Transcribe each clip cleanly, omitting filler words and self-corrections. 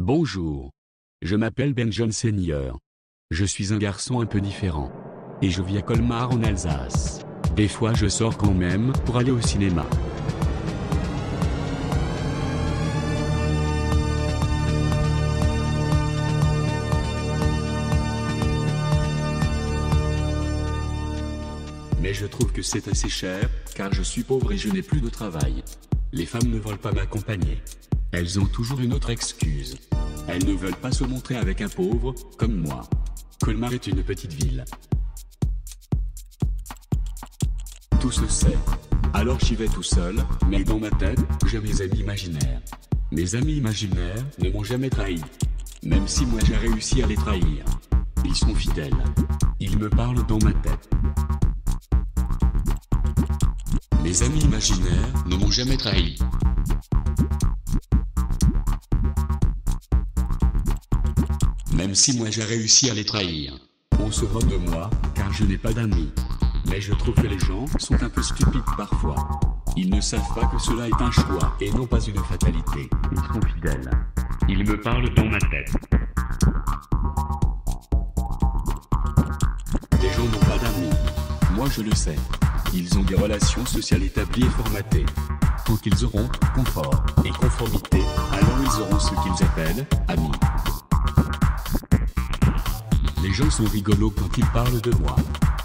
Bonjour. Je m'appelle Ben John Senior. Je suis un garçon un peu différent. Et je vis à Colmar en Alsace. Des fois je sors quand même pour aller au cinéma. Mais je trouve que c'est assez cher, car je suis pauvre et je n'ai plus de travail. Les femmes ne veulent pas m'accompagner. Elles ont toujours une autre excuse. Elles ne veulent pas se montrer avec un pauvre, comme moi. Colmar est une petite ville. Tout se sait. Alors j'y vais tout seul, mais dans ma tête, j'ai mes amis imaginaires. Mes amis imaginaires ne m'ont jamais trahi. Même si moi j'ai réussi à les trahir. Ils sont fidèles. Ils me parlent dans ma tête. Mes amis imaginaires ne m'ont jamais trahi. Même si moi j'ai réussi à les trahir. On se moque de moi, car je n'ai pas d'amis. Mais je trouve que les gens sont un peu stupides parfois. Ils ne savent pas que cela est un choix et non pas une fatalité. Ils sont fidèles. Ils me parlent dans ma tête. Les gens n'ont pas d'amis. Moi je le sais. Ils ont des relations sociales établies et formatées. Tant qu'ils auront confort et conformité, alors ils auront ce qu'ils appellent amis. Les gens sont rigolos quand ils parlent de moi.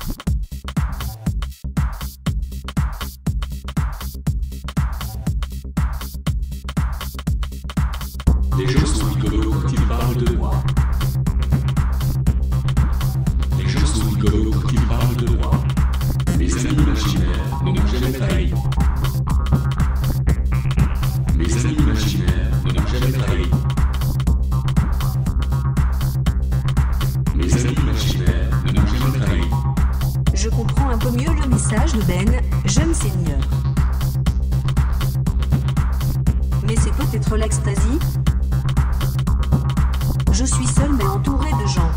Les gens sont rigolos quand ils parlent de moi. Les gens sont rigolos quand ils parlent de moi. Mes amis imaginaires ne m'ont jamais trahi. Mes amis imaginaires ne m'ont jamais trahi. Mes amis imaginaires ne m'ont jamais trahi. Je comprends un peu mieux le message de Ben, jeune senior. Mais c'est peut-être l'extasie. Je suis seule mais entourée de gens.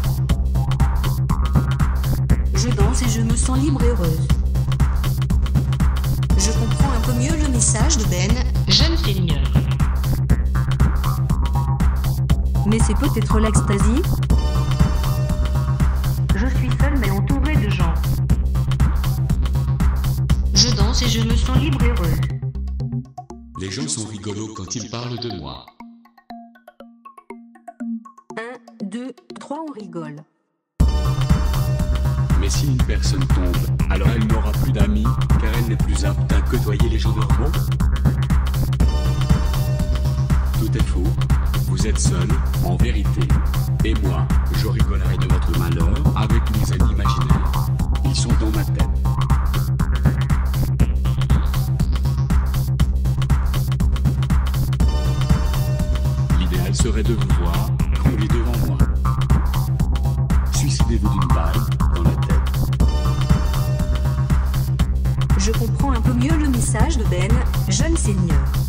Je danse et je me sens libre et heureuse. Je comprends un peu mieux le message de Ben, jeune senior. Mais c'est peut-être l'extasie. Je suis seule mais entourée de gens. Je danse et je me sens libre et heureuse. Les gens sont rigolos quand ils parlent de moi. 1, 2, 3, on rigole. Mais si une personne tombe, alors elle n'aura plus d'amis, car elle n'est plus apte à côtoyer les gens normaux. Tout est faux. Vous êtes seul, en vérité. Et moi, je rigolerai de votre malheur avec mes amis imaginaires. Ils sont dans ma tête. L'idéal serait de vous voir, rouler devant moi. Suicidez-vous d'une balle dans la tête. Je comprends un peu mieux le message de Ben, jeune senior.